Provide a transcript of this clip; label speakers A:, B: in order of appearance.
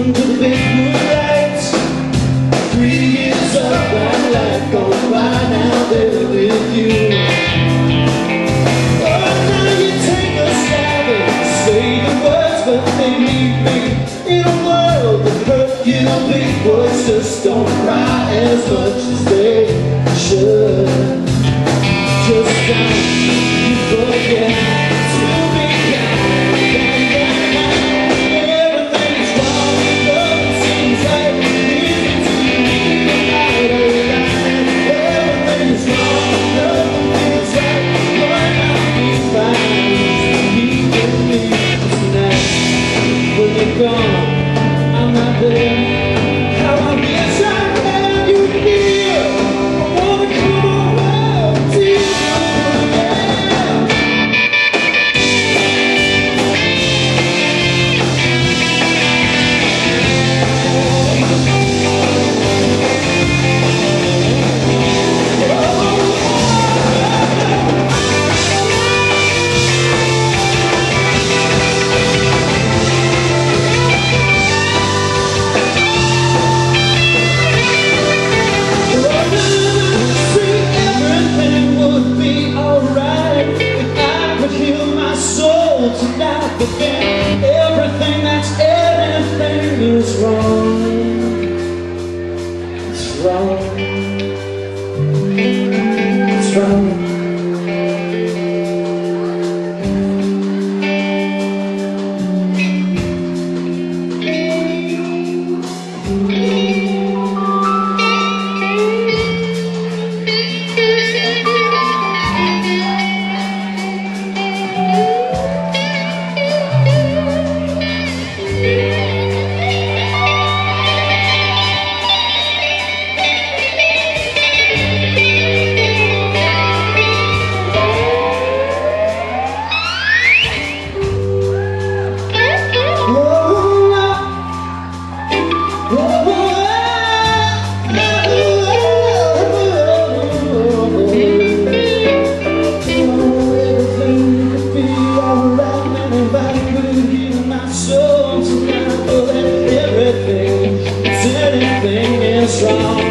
A: under the big blue lights. 3 years up and life gone by, now they're with you. Oh, now you take a stab and say the words, but they leave me in a world that hurt you. Big boys just don't cry as much as they should. Just don't you forget to be kind. Everything's wrong, nothing seems right. Listen to me tonight, everything's wrong, nothing feels right. Going out be fine. Keep with me tonight. When you're gone, I'm not there. How I wish I had you here. I wanna come around to you again. Tonight, but then everything that's anything is wrong. It's wrong. It's wrong. Everything is wrong.